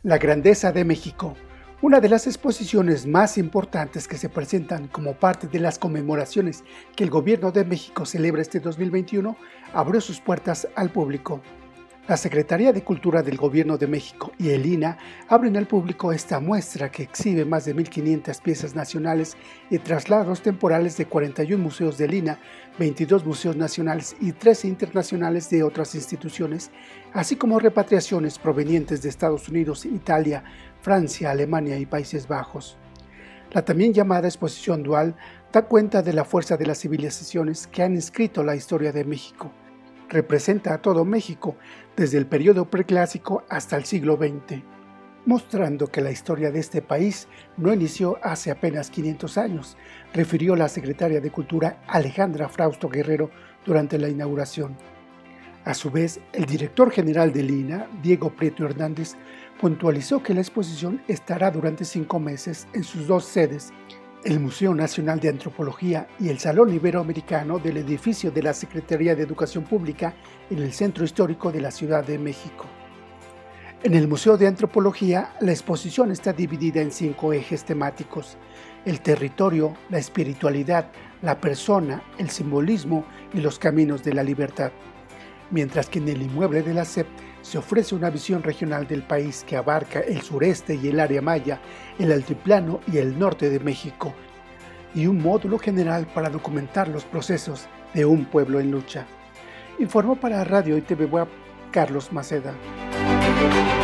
La grandeza de México. Una de las exposiciones más importantes que se presentan como parte de las conmemoraciones que el Gobierno de México celebra este 2021 abrió sus puertas al público. La Secretaría de Cultura del Gobierno de México y el INAH abren al público esta muestra que exhibe más de 1,500 piezas nacionales y traslados temporales de 41 museos del INAH, 22 museos nacionales y 13 internacionales de otras instituciones, así como repatriaciones provenientes de Estados Unidos, Italia, Francia, Alemania y Países Bajos. La también llamada exposición dual da cuenta de la fuerza de las civilizaciones que han escrito la historia de México. Representa a todo México desde el periodo preclásico hasta el siglo XX, mostrando que la historia de este país no inició hace apenas 500 años, refirió la secretaria de Cultura Alejandra Frausto Guerrero durante la inauguración. A su vez, el director general del INAH, Diego Prieto Hernández, puntualizó que la exposición estará durante 5 meses en sus 2 sedes, el Museo Nacional de Antropología y el Salón Iberoamericano del edificio de la Secretaría de Educación Pública en el Centro Histórico de la Ciudad de México. En el Museo de Antropología, la exposición está dividida en 5 ejes temáticos: el territorio, la espiritualidad, la persona, el simbolismo y los caminos de la libertad. Mientras que en el inmueble de la SEP se ofrece una visión regional del país que abarca el sureste y el área maya, el altiplano y el norte de México, y un módulo general para documentar los procesos de un pueblo en lucha. Informó para Radio y TV Web Carlos Maceda.